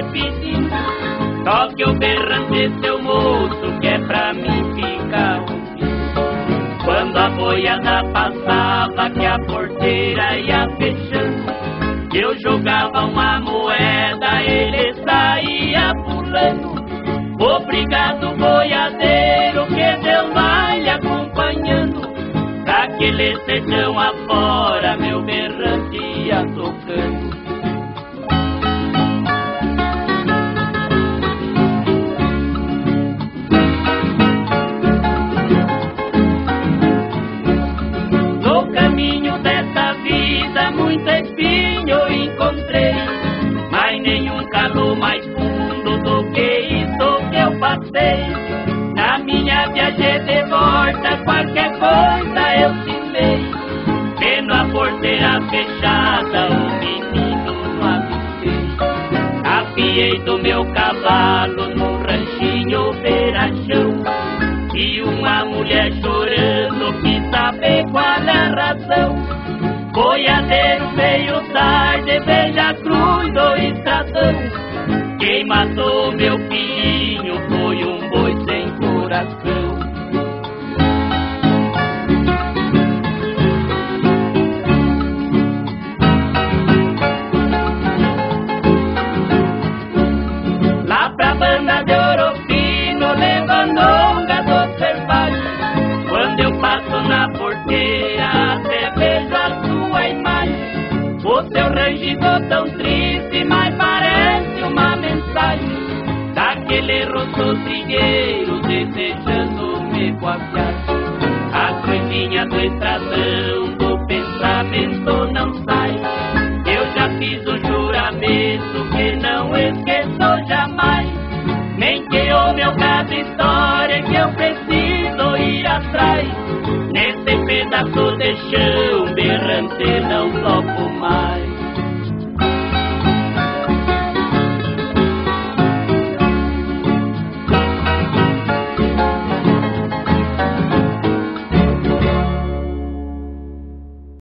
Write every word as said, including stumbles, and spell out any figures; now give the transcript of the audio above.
pedindo. Toque o berrante, seu moço, que é pra mim ficar ouvindo. Quando a boiada passava, que a porteira ia fechando, eu jogava uma moeda, ele saía pulando. Obrigado, boiadeiro, que Deus vai lhe acompanhando. Daquele sertão afora, meu berrante ia tocando. No caminho dessa vida, muita espinho eu encontrei, mas nenhum calor mais fundo do que isso que eu passei. Na minha viagem de volta, qualquer coisa eu cimei, vendo a porteira fechada, o menino não avistei. Apiei do meu cavalo no ranchinho beira-chão, e uma mulher chorando, quis saber qual é a razão. Boiadeiro veio tarde, beija a cruz do estradão. Quem matou meu filhinho foi um boi sem coração. Lá pra banda de Ouro Fino, levando um gado selvagem, quando eu passo na porteira, até vejo a sua imagem. O seu rangido tão triste, mas parece uma mensagem daquele rosto trigueiro, desejando-me com a viagem. A cruzinha do estradão, do pensamento não sai. Eu já fiz um juramento que não esqueço jamais. Nem que o meu caso história, que eu preciso ir atrás. Nesse pedaço de chão berrante